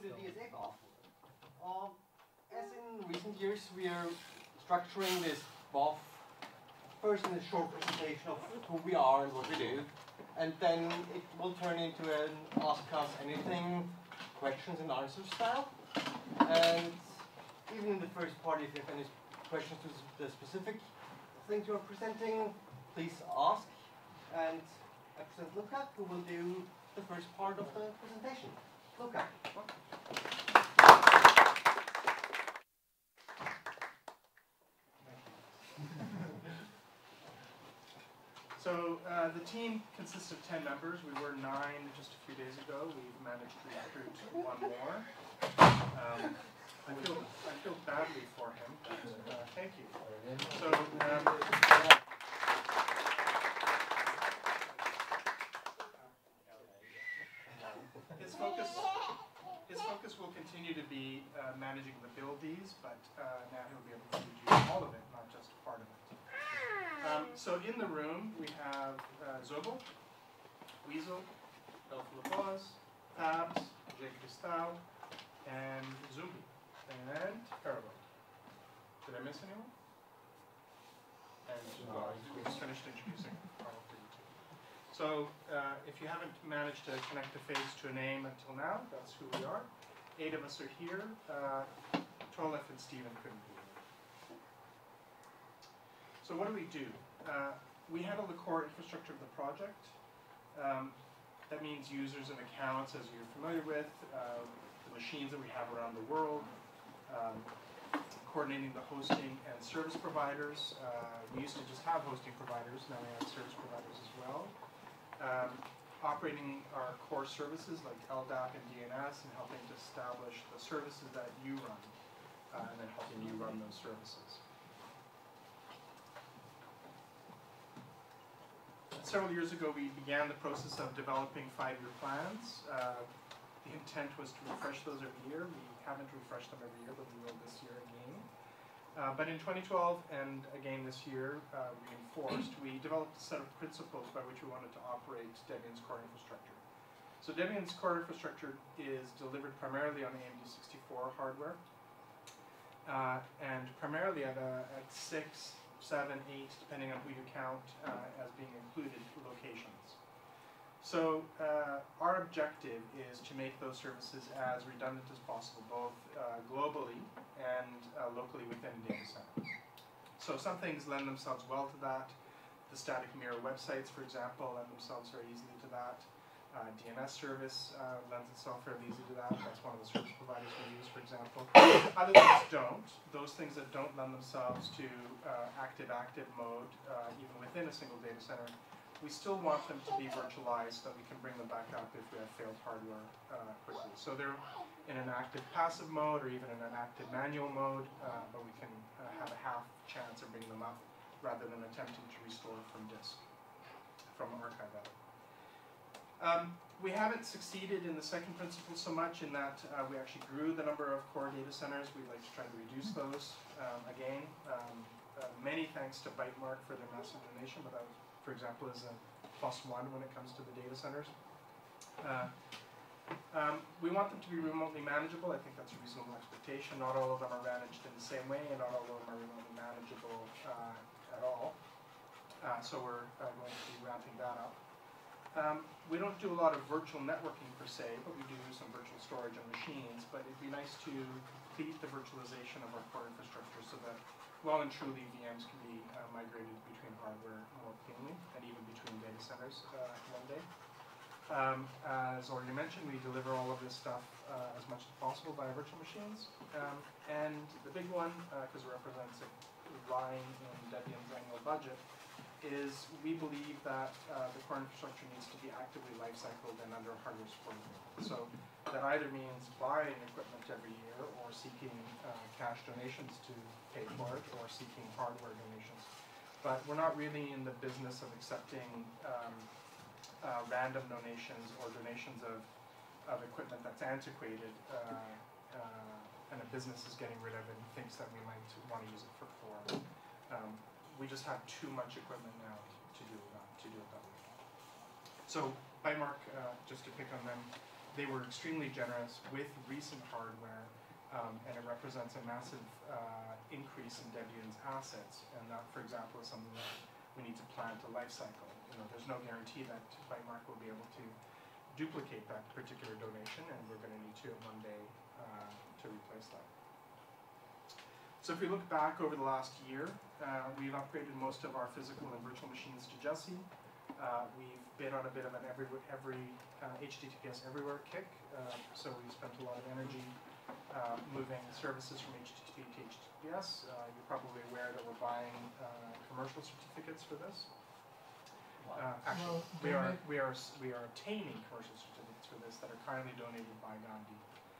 the DSA BOF. As in recent years, we are structuring this BOF first in a short presentation of who we are and what we do, and then it will turn into an ask us anything, questions and answers style. And even in the first part, if you have any questions to the specific things you're presenting, please ask. And I present Luca, who will do the first part of the presentation. Luca. So the team consists of 10 members. We were 9 just a few days ago. We've managed to recruit one more. I feel badly for him, but thank you. So his focus will continue to be managing the buildies, but now he'll be able to do all of it, not just part of it. So in the room we have Zobel, Weasel, Elphilopause, Fabs, J. Cristal, and Zumbi, and Carlo. Did I miss anyone? And we just finished introducing Carlo for you too. So if you haven't managed to connect a face to a name until now, that's who we are. 8 of us are here. Tolef and Stephen couldn't be here. So what do? We handle the core infrastructure of the project. That means users and accounts, as you're familiar with, the machines that we have around the world, coordinating the hosting and service providers. We used to just have hosting providers, now we have service providers as well. Operating our core services like LDAP and DNS and helping to establish the services that you run, and then helping you run those services. Several years ago, we began the process of developing 5-year plans. The intent was to refresh those every year. We haven't refreshed them every year, but we will this year again. But in 2012 and again this year, reinforced, we developed a set of principles by which we wanted to operate Debian's core infrastructure. So Debian's core infrastructure is delivered primarily on AMD 64 hardware, and primarily at 6, 7, 8, depending on who you count, as being included locations. So our objective is to make those services as redundant as possible, both globally and locally within a data center. So some things lend themselves well to that. The static mirror websites, for example, lend themselves very easily to that. DNS service lends itself fairly easily to that. That's one of the service providers we use, for example. Other things don't. Those things that don't lend themselves to active-active mode, even within a single data center, we still want them to be virtualized so that we can bring them back up if we have failed hardware quickly. So they're in an active-passive mode or even in an active manual mode, but we can have a half chance of bringing them up rather than attempting to restore from disk, from archive out. We haven't succeeded in the second principle so much in that we actually grew the number of core data centers. We'd like to try to reduce those. Many thanks to Bytemark for their massive donation, but that, for example, is a +1 when it comes to the data centers. We want them to be remotely manageable. I think that's a reasonable expectation. Not all of them are managed in the same way, and not all of them are remotely manageable at all. So we're going to be ramping that up. We don't do a lot of virtual networking per se, but we do some virtual storage on machines. But it'd be nice to complete the virtualization of our core infrastructure so that well and truly VMs can be migrated between hardware more cleanly and even between data centers one day. As already mentioned, we deliver all of this stuff as much as possible via virtual machines. And the big one, because it represents a line in Debian's annual budget, is we believe that the core infrastructure needs to be actively lifecycled and under hardware support. So that either means buying equipment every year or seeking cash donations to pay for it or seeking hardware donations. But we're not really in the business of accepting random donations or donations of equipment that's antiquated and a business is getting rid of it and thinks that we might want to use it for core. We just have too much equipment now to do it that way. So Bytemark, just to pick on them, they were extremely generous with recent hardware, and it represents a massive increase in Debian's assets. And that, for example, is something that we need to plan to life cycle. There's no guarantee that Bytemark will be able to duplicate that particular donation, and we're going to need to one day to replace that. So if we look back over the last year, we've upgraded most of our physical and virtual machines to Jessie. We've been on a bit of an every HTTPS everywhere kick, so we spent a lot of energy moving services from HTTP to HTTPS. You're probably aware that we're buying commercial certificates for this. Actually, we are obtaining commercial certificates for this that are kindly donated by Gandhi.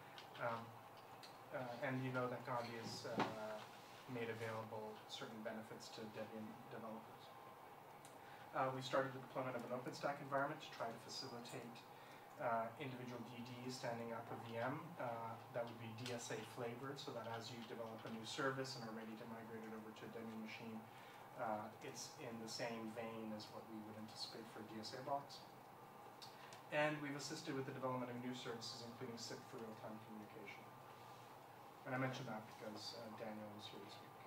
And you know that Gandhi has made available certain benefits to Debian developers. We started the deployment of an OpenStack environment to try to facilitate individual DDs standing up a VM that would be DSA flavored, so that as you develop a new service and are ready to migrate it over to a Debian machine, it's in the same vein as what we would anticipate for a DSA box. And we've assisted with the development of new services, including SIP for real-time communication. And I mention that because Daniel is here this week.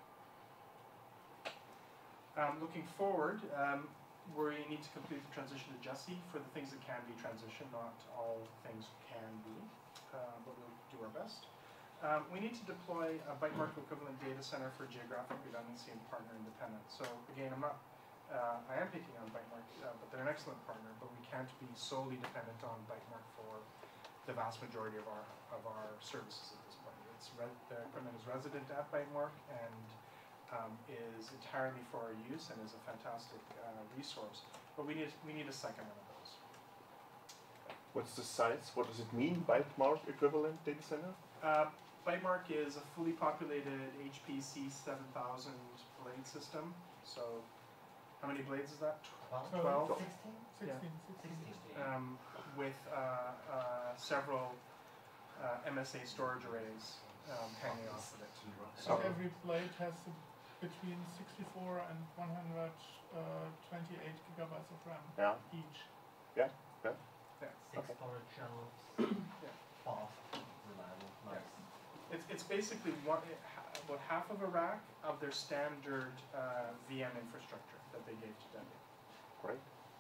Looking forward, we need to complete the transition to Jessie for the things that can be transitioned. Not all things can be, but we'll do our best. We need to deploy a Bytemark equivalent data center for geographic redundancy and partner independence. So again, I am picking on Bytemark, but they're an excellent partner, but we can't be solely dependent on Bytemark for the vast majority of our services at this point. The equipment is resident at Bytemark and is entirely for our use and is a fantastic resource. But we need a second one of those. What's the size? What does it mean, Bytemark equivalent data center? Bytemark is a fully populated HPC 7000 blade system. So how many blades is that? 12? 16? Yeah. With several MSA storage arrays hanging off of it. So every blade has between 64 and 128 gigabytes of RAM each. Yeah. 6 storage channels. Fast, reliable, nice. It's basically about half of a rack of their standard VM infrastructure that they gave to Debian. Great.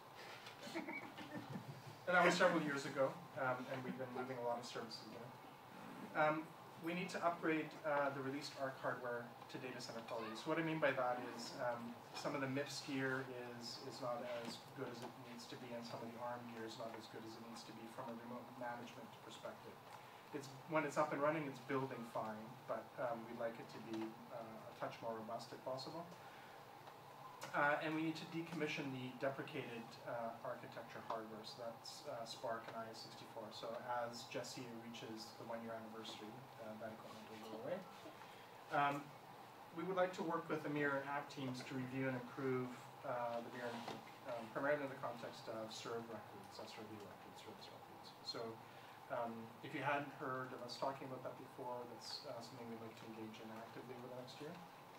And that was several years ago, and we've been moving a lot of services there. We need to upgrade the released ARC hardware to data center quality. So what I mean by that is some of the MIPS gear is not as good as it needs to be, and some of the ARM gear is not as good as it needs to be from a remote management perspective. When it's up and running, it's building fine, but we'd like it to be a touch more robust if possible. And we need to decommission the deprecated architecture hardware, so that's Spark and IS64. So as Jessie reaches the 1-year anniversary, that equipment will go away. We would like to work with the Amir and App teams to review and improve the Amir, primarily in the context of served records, SRV records, service records. So if you hadn't heard of us talking about that before, that's something we'd like to engage in actively over the next year.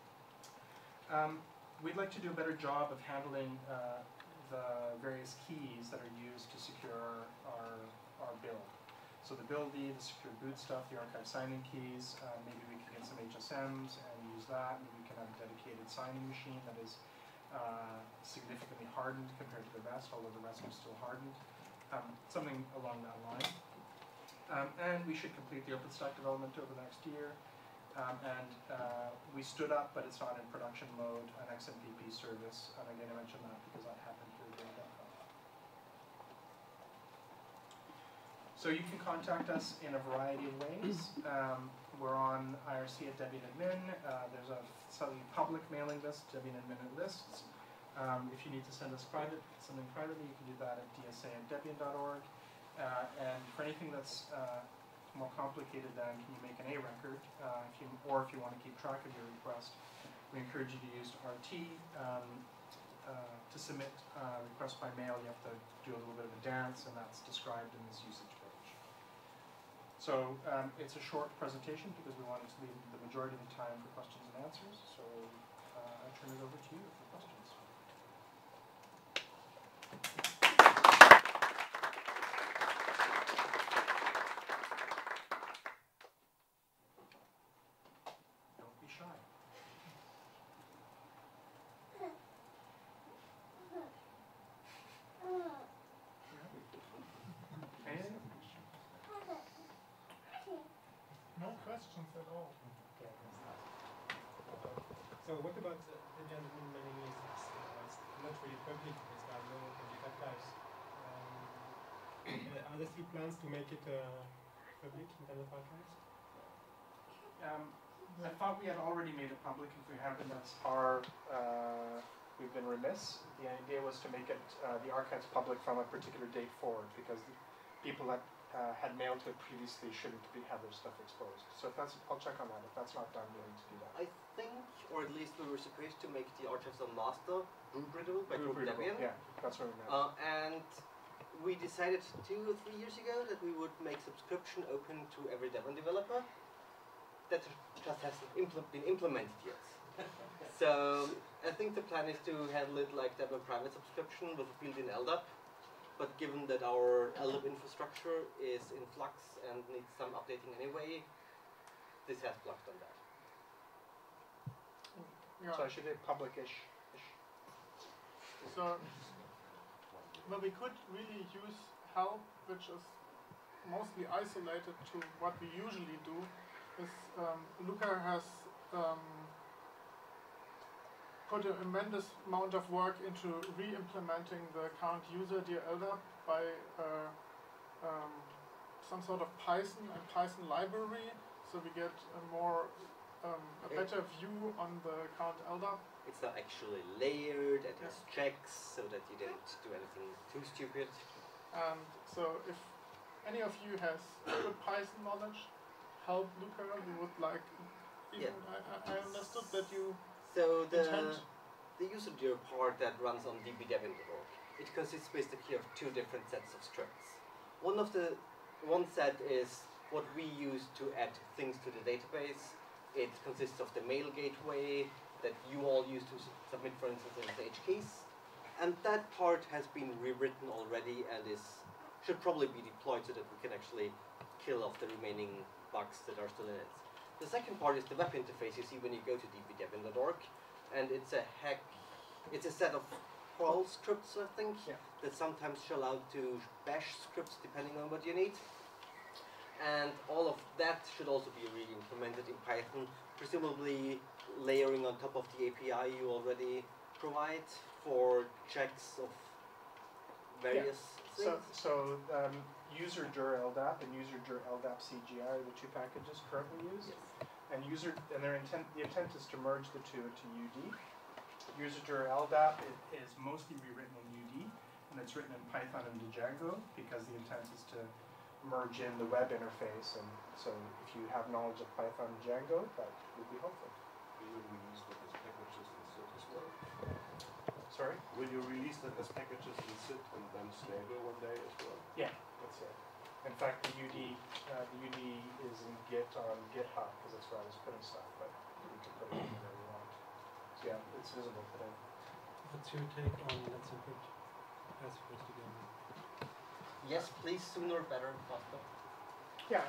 We'd like to do a better job of handling the various keys that are used to secure our build. So the build-D, the secure boot stuff, the archive signing keys, maybe we can get some HSMs and use that. Maybe we can have a dedicated signing machine that is significantly hardened compared to the rest, although the rest are still hardened. Something along that line. And we should complete the OpenStack development over the next year. We stood up, but it's not in production mode, an XMPP service. And again, I mentioned that because that happened here during DEFCON. So you can contact us in a variety of ways. We're on IRC at Debian Admin. There's a slightly public mailing list, Debian Admin lists. If you need to send us something privately, you can do that at dsa@debian.org. And for anything that's more complicated than can you make an A record, if you want to keep track of your request, we encourage you to use RT. To submit a request by mail, you have to do a little bit of a dance, and that's described in this usage page. So it's a short presentation because we wanted to leave the majority of the time for questions and answers. So I turn it over to you for questions. at all. Okay, I can start. So what about the gentleman many years? It's not really public because there are no public archives. Are there still plans to make it public, Internet Archives? I thought we had already made it public. If we haven't, that's our, we've been remiss. The idea was to make it, the archives public from a particular date forward, because the people that had mailed to it previously shouldn't have their stuff exposed. So if that's, I'll check on that. If that's not done, we need to do that. I think, or at least we were supposed to make the archives on master, group readable by Group Debian. Yeah, that's what we meant. And we decided 2 or 3 years ago that we would make subscription open to every Debian developer. That just hasn't been implemented yet. So I think the plan is to handle it like Debian private subscription with a built-in LDAP. But given that our LDAP infrastructure is in flux and needs some updating anyway, this has blocked on that. Yeah. So I should say public-ish. So, well, we could really use help, which is mostly isolated to what we usually do. Is Luca has put a tremendous amount of work into re-implementing the current user dear LDAP by some sort of Python and Python library, so we get a more a better view on the current LDAP. It's not actually layered, it has checks so that you don't do anything too stupid. And so if any of you has good Python knowledge, help Luca, we would like, even I understood that you So intend the user part that runs on dbdebian.org, it consists basically of 2 different sets of scripts. One set is what we use to add things to the database. It consists of the mail gateway that you all use to submit, for instance, SSH keys. And that part has been rewritten already and should probably be deployed so that we can actually kill off the remaining bugs that are still in it. The second part is the web interface you see when you go to dbdebian.org, and it's a set of crawl scripts, I think, that sometimes shell out to bash scripts depending on what you need. And all of that should also be re-implemented in Python, presumably layering on top of the API you already provide for checks of various things. So user dir LDAP and user dir LDAP CGI are the 2 packages currently used. Yes. And the intent is to merge the 2 into UD. User dir LDAP is mostly rewritten in UD, and it's written in Python and Django because the intent is to merge in the web interface. And so if you have knowledge of Python and Django, that would be helpful. Will you release that as packages in SIT as well? Sorry? Will you release that as packages in SIT and then stable one day as well? Yeah, that's it. In fact, the UD is in Git on GitHub because that's where I was putting stuff, but you can put it anywhere you want. So yeah, it's visible today. What's your take on Let's Encrypt as opposed to Gambit? Yes, please, sooner, better, faster. Yeah, I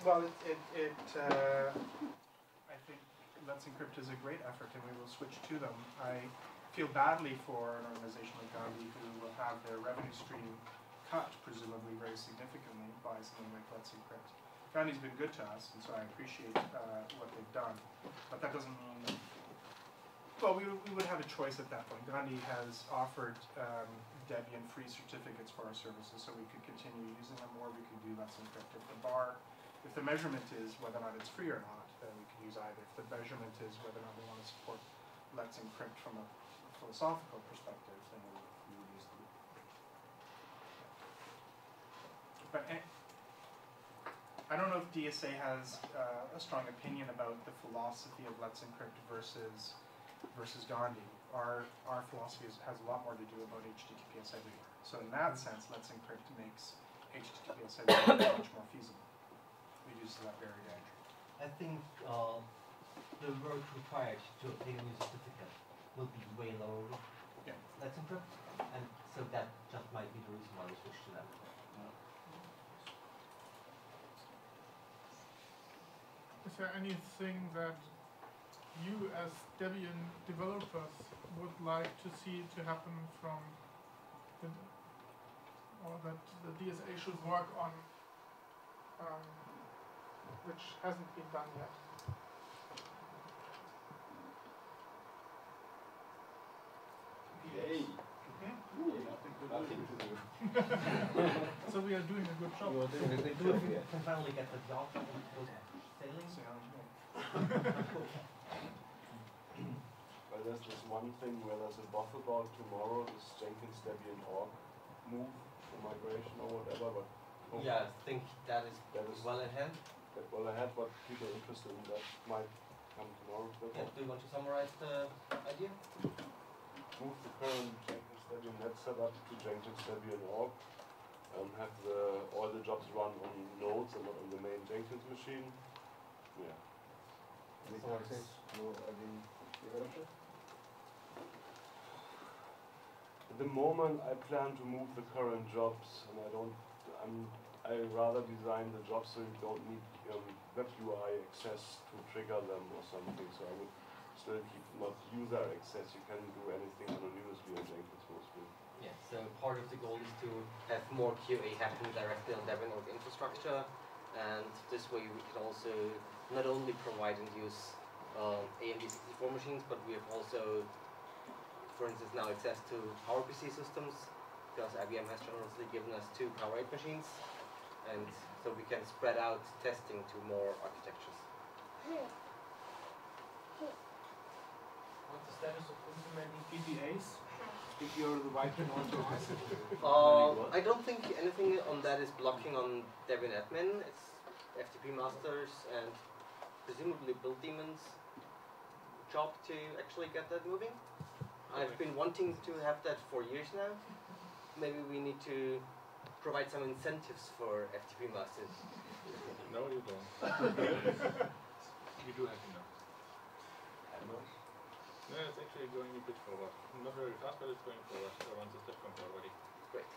think Let's Encrypt is a great effort, and we will switch to them. I feel badly for an organization like Gandhi who will have their revenue stream cut, presumably very significantly, by something like Let's Encrypt. Gandhi's been good to us, and so I appreciate what they've done. But that doesn't mean, well, we would have a choice at that point. Gandhi has offered Debian free certificates for our services, so we could continue using them, or we could do Let's Encrypt. If the measurement is whether or not it's free or not, then we can use either. If the measurement is whether or not we want to support Let's Encrypt from a philosophical perspective, then we would use them. But I don't know if DSA has a strong opinion about the philosophy of Let's Encrypt versus Gandhi. Our philosophy has a lot more to do about HTTPS everywhere. So in that sense, Let's Encrypt makes HTTPS everywhere much more feasible. Reduces that barrier to entry. I think the work required to obtain a new certificate will be way lower with Let's Encrypt, and so that just might be the reason why we switched to that. Is there anything that you as Debian developers would like to see to happen from or that the DSA should work on which hasn't been done yet. Yay! Nothing to do. So we are doing a good job. You are doing a good Do job if we here. can finally get the yacht and go sailing. Well, there's this one thing where there's a buff about tomorrow, this Jenkins Debian org move, the migration or whatever, but Yeah, I think that is that is well in hand. well ahead, but people interested in that might come tomorrow. Yeah, do you want to summarize the idea? Move the current Jenkins Debian net setup to Jenkins Debian org, have all the jobs run on nodes and not on the main Jenkins machine. Yeah. Any access? No, any developer? At the moment, I plan to move the current jobs, and I rather design the jobs so you don't need web UI access to trigger them or something. So I would still keep not user access. You can do anything anonymously on Jenkins mostly. Yeah, so part of the goal is to have more QA happen directly on Debian org infrastructure, and this way we can also not only provide and use AMD64 machines, but we have also, for instance, now access to PowerPC systems, because IBM has generously given us 2 Power 8 machines, and so we can spread out testing to more architectures. What's the status of implementing PDAs? If you're the right one to I don't think anything on that is blocking on Debian admin. It's FTP masters and presumably Build Daemon's job to actually get that moving. I've been wanting to have that for years now. Maybe we need to provide some incentives for FTP masters. No, you don't. We do have enough. No, it's actually going a bit forward. Not very fast, but it's going forward. Around the step comes already. Great.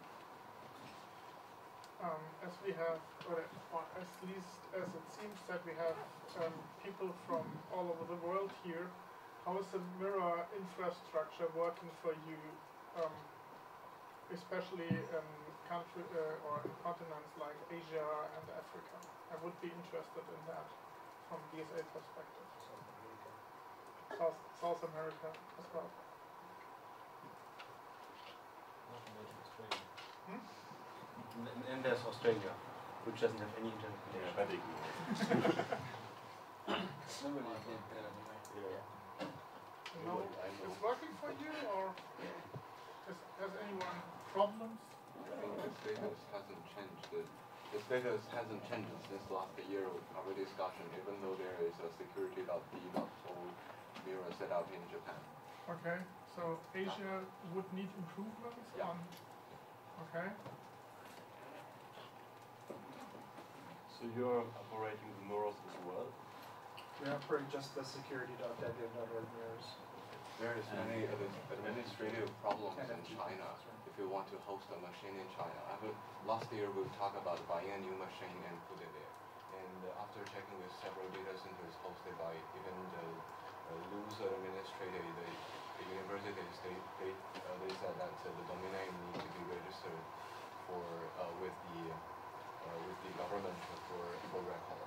As we have, or at least as it seems that we have people from all over the world here, how is the Mirror infrastructure working for you, especially in country or in continents like Asia and Africa? I would be interested in that from DSA perspective. South America as well. And there's Australia, which doesn't have any internet connection. No, it's working for you, or has anyone problems? The status hasn't changed. The status hasn't changed since last year with our discussion, even though there is a security.d.o Mirror set up in Japan. Okay, so Asia would need improvements on. Okay. So you're operating the mirrors as well? We operate just the security.debian.org mirrors. There is many administrative problems in China if you want to host a machine in China. Last year we talked about buying a new machine and put it there. And after checking with several data centers hosted by even the loose administrator, the universities, they said that the domain name needs to be registered for with the government for record.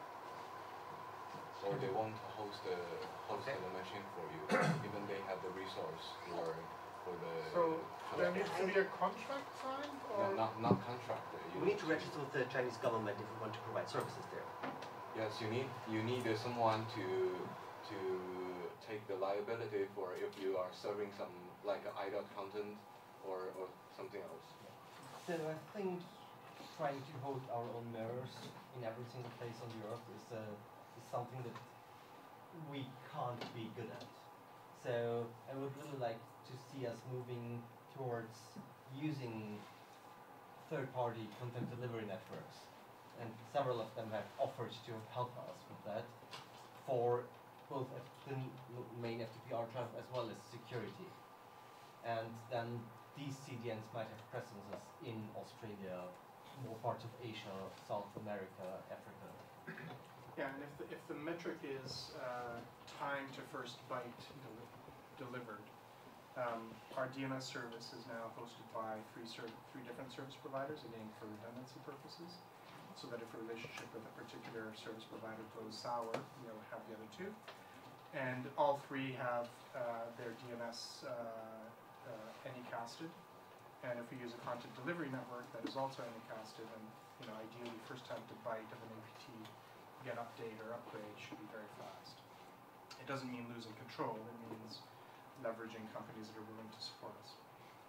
Or they won't host the machine for you, even they have the resource for the. So there needs to be a contract signed, or not contract. We need to register with the Chinese government if we want to provide services there. Yes, you need someone to take the liability for if you are serving some like IDOT content or something else. So I think trying to host our own mirrors in every single place on the earth is something that we can't be good at. So I would really like to see us moving towards using third-party content delivery networks, and several of them have offered to help us with that for both the main FTP archive as well as security. And then these CDNs might have presences in Australia, more parts of Asia, South America, Africa. Yeah, and if the metric is time to first byte delivered, our DNS service is now hosted by three different service providers, again for redundancy purposes. so that if a relationship with a particular service provider goes sour, you'll have the other two. And all three have their DNS anycasted. And if we use a content delivery network that is also anycasted, and ideally first time to byte of an APT get update or upgrade should be very fast. It doesn't mean losing control, it means leveraging companies that are willing to support us.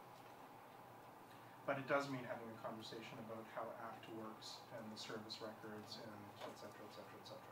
But it does mean having a conversation about how ACT works and the service records and et cetera, et cetera, et cetera.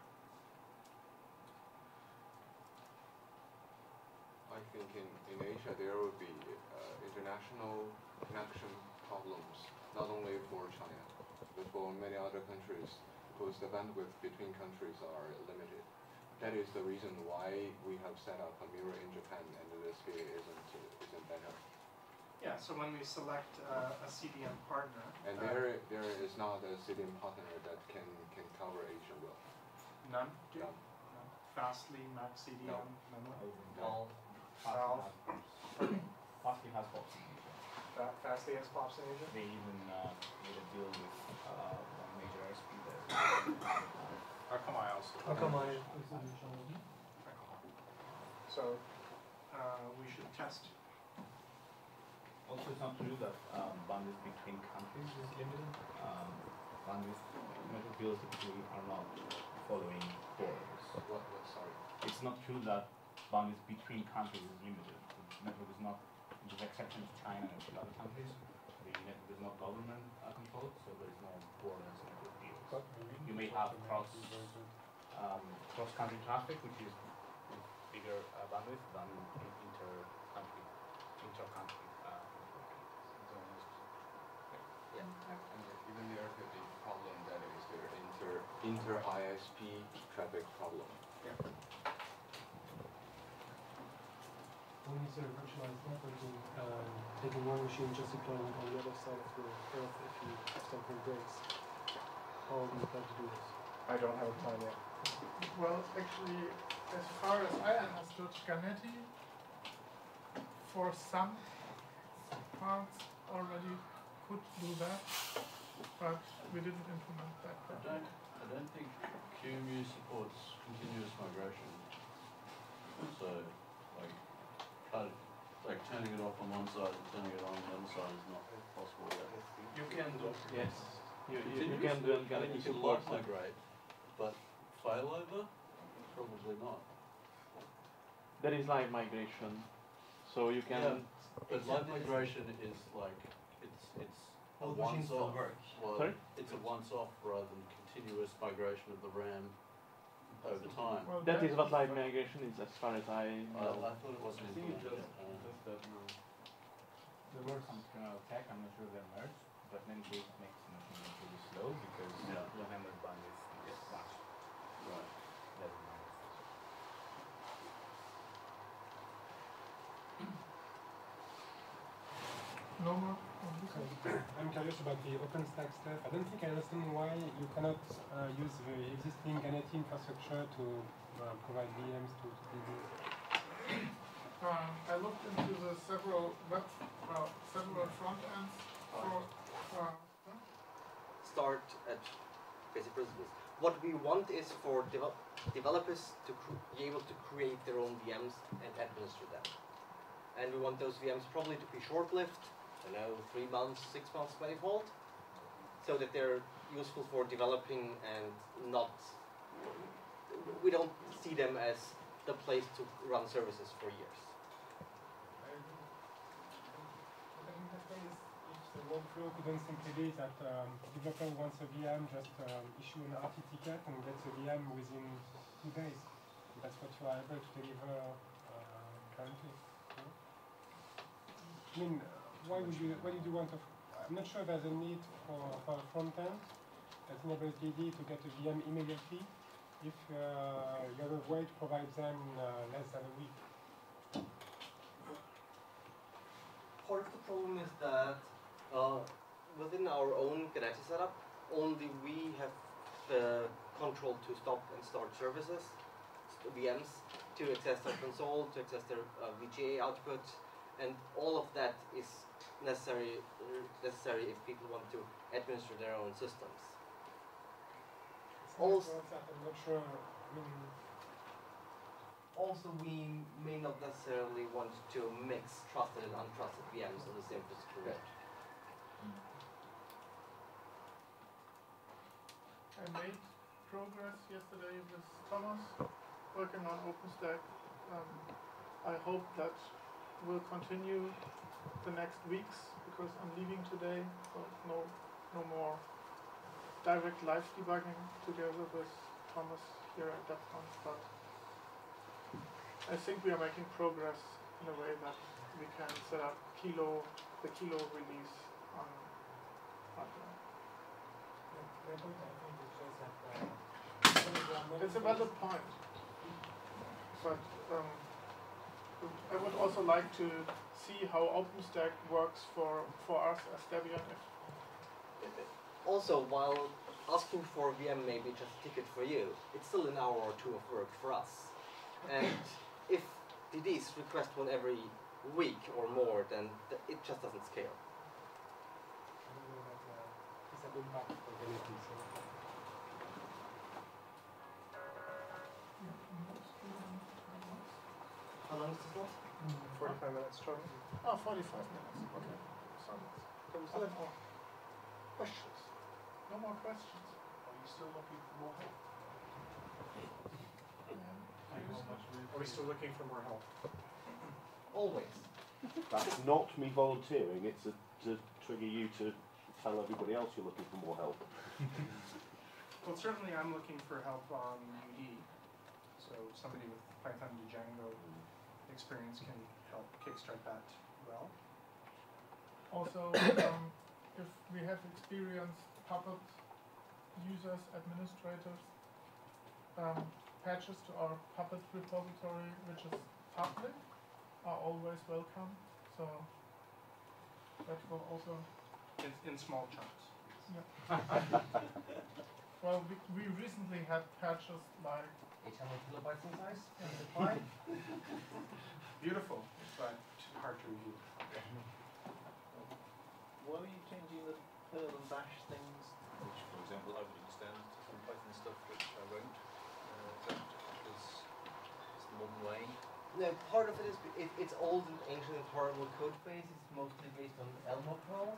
I think in Asia there will be international connection problems, not only for China, but for many other countries, because the bandwidth between countries are limited. That is the reason why we have set up a mirror in Japan, and the speed isn't better. Yeah, so when we select a CDN partner, And there is not a CDN partner that can cover Asia well. none do? None. No. Fastly, Max CDN, No. none. All Valve. Fastly has POPs in Asia. Fastly has POPs in Asia? They even made a deal with one major ISP there. Akamai also. Akamai. So we should test. Also, it's not true that bandwidth between countries is limited. Bandwidth network deals typically are not following borders. What, sorry? It's not true that bandwidth between countries is limited. The network is not, with exception of China and a few other countries, the network is not government controlled, so there is no borders network deals. You may have cross-country traffic, which is bigger bandwidth than inter-country networking. Yeah. And even there could be problem that is their inter-ISP traffic problem. When you say virtualized networking, taking one machine just deploying it on the other side of the earth if something breaks, how do you plan to do this? I don't have a plan yet. Well, actually, as far as I understood, Ganeti for some parts already could do that, but we didn't implement that. I don't think QEMU supports continuous migration. So, turning it off on one side and turning it on the other side is not possible yet. You can do, yes. You Continuous can do it, you can live migrate, but failover? Probably not. There is live migration, so you can. Yeah, but live migration is it's a All machines will once-off. work. Well, Sorry? it's a once-off rather than continuous migration of the RAM over time. Well, That is what live migration is, as far as I know. I thought it wasn't implemented. There were some kernel tech, I'm not sure they're merged, but in any case it makes the machine really slow because the memory bandwidth is much Right. less than bandwidth. no more on this one. I'm curious about the OpenStack stuff. I don't think I understand why you cannot use the existing Ganeti infrastructure to provide VMs to people. I looked into the several front ends for. Start at basic principles. What we want is for developers to be able to create their own VMs and administer them. And we want those VMs probably to be short-lived, 3 months, 6 months by default, so that they're useful for developing and not, we don't see them as the place to run services for years. In that case, if the workflow couldn't simply be that developer wants a VM, just issue an RT ticket and gets a VM within 2 days. That's what you are able to deliver currently. No? I mean, what did you want? I'm not sure there's a need for a front end that enables DD to get a VM immediately if you have a way to provide them in less than a week. Part of the problem is that within our own Ganeti setup, only we have the control to stop and start services, VMs, to access their console, to access their VGA output, and all of that is necessary if people want to administer their own systems. Also, I'm not sure. I mean, also, we may not necessarily want to mix trusted and untrusted VMs on the same physical node. I made progress yesterday with Thomas, working on OpenStack. I hope that will continue the next weeks because I'm leaving today, so no more direct live debugging together with Thomas here at DevCon, but I think we are making progress in a way that we can set up the Kilo release on hardware. the point I think is just that It's a valid point, but I would also like to see how OpenStack works for us as Debian. Also, while asking for VM may be just a ticket for you, it's still an hour or two of work for us. And if DDs request one every week or more, then it just doesn't scale. I don't know that it's a good part for Unity. So. How long is this last? 45 minutes total. Oh, 45 minutes. Okay. So we still have more questions. No more questions. Are you still looking for more help? Are we still looking for more help? Always. That's not me volunteering, it's to trigger you to tell everybody else you're looking for more help. Well, certainly I'm looking for help on UD. So somebody with Python to Django experience can help kickstart that well. Also, if we have experienced Puppet users, administrators, patches to our Puppet repository, which is public, are always welcome. So that will also. In small chunks. Yeah. Well, we recently had patches like 800 kilobytes in size? Yeah. Is it fine? Beautiful, but hard to review. Why were you changing the Perl and Bash things? Which, for example, I would extend to some Python stuff which I won't. Is that because it's the modern way? No, part of it is it's old and ancient and horrible code base. It's mostly based on Elmo Perl.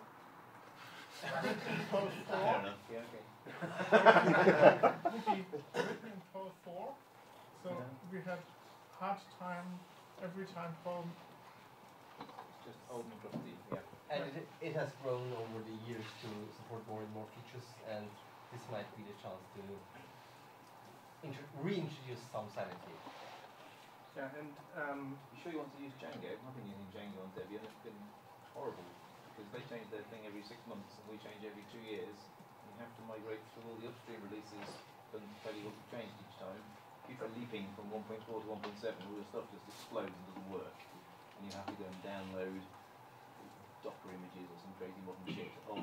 Perl 4. Fair enough, yeah, okay. Would be written in Perl 4. So we had hard time every time Perl. It's just old and crusty, yeah. And it has grown over the years to support more and more features, and this might be the chance to reintroduce some sanity. Yeah, and You sure you want to use Django? I've been using Django on Debian, it's been horrible. Because they change their thing every 6 months and we change every 2 years. You have to migrate through all the upstream releases and tell you what you've changed each time. If you're leaping from 1.4 to 1.7, all your stuff just explodes and doesn't work. And you have to go and download Docker images or some crazy modern shit of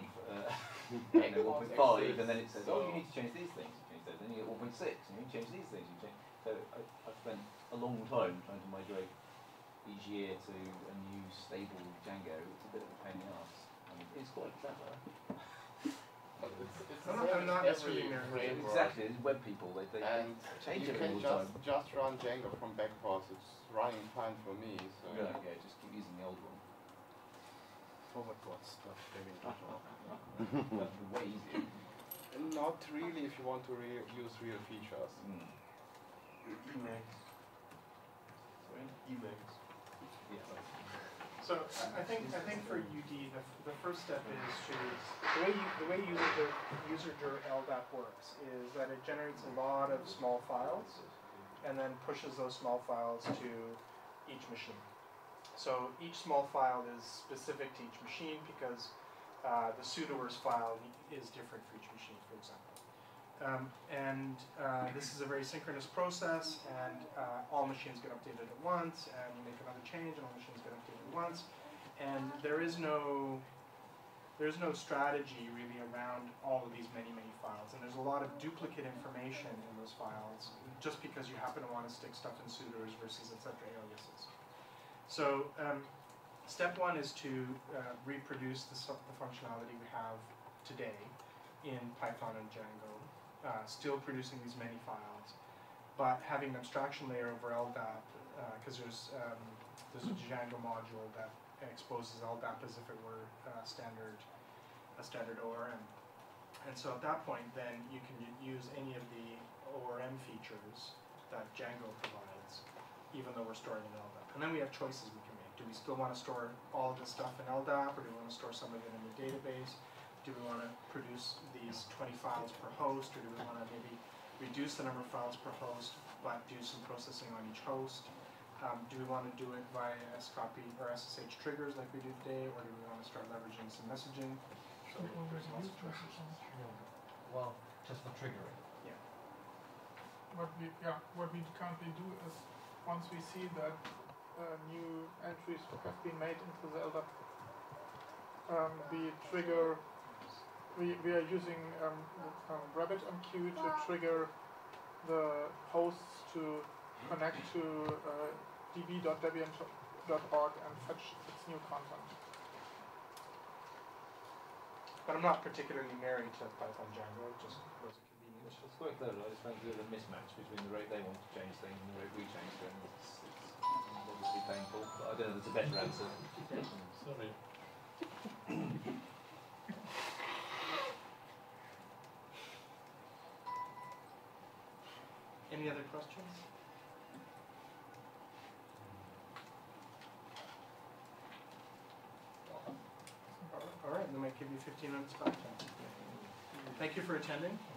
1.5, and then it says, oh, you need to change these things. You change those. Then you get 1.6, and you change these things. You change. So I've spent a long time trying to migrate each year to a new stable Django. It's a bit of a pain in the ass. It's quite clever. I'm not necessarily Exactly, it's web people. They change it all the time. just run Django from backports. It's running fine for me. So Yeah, okay, just keep using the old one. forward ports stuff. That'd be way easier. Not really if you want to use real features. Emacs. Sorry? Emacs. Yeah, right. So I think for UD the first step is to the way user.l LDAP works is that it generates a lot of small files and then pushes those small files to each machine. So each small file is specific to each machine because the sudoers file is different for each machine, for example. This is a very synchronous process, and all machines get updated at once, and you make another change, and all machines get updated at once. And there is no strategy really around all of these many files, and there's a lot of duplicate information in those files just because you happen to want to stick stuff in sudoers versus etc. aliases. So step one is to reproduce the functionality we have today in Python and Django still producing these many files, but having an abstraction layer over LDAP, because there's a Django module that exposes LDAP as if it were a standard ORM. And so at that point, then you can use any of the ORM features that Django provides, even though we're storing in LDAP. And then we have choices we can make. Do we still want to store all of this stuff in LDAP, or do we want to store some of it in the database? Do we want to produce these 20 files per host, or do we want to maybe reduce the number of files per host, but do some processing on each host? Do we want to do it via scopy or SSH triggers like we do today, or do we want to start leveraging some messaging? So there's lots of choices. Well, just for triggering. Yeah. What we currently do is, once we see that new entries have been made into the LDAP, we trigger. We are using RabbitMQ to trigger the hosts to connect to db.debian.org and fetch its new content. But I'm not particularly married to Python Django, it just was a convenience. It's quite clever. I just found there's a mismatch between the rate they want to change things and the rate we change things. It's obviously painful, but I don't know, there's a better answer. Sorry. Any other questions? All right, then I might give you 15 minutes back. Thank you for attending.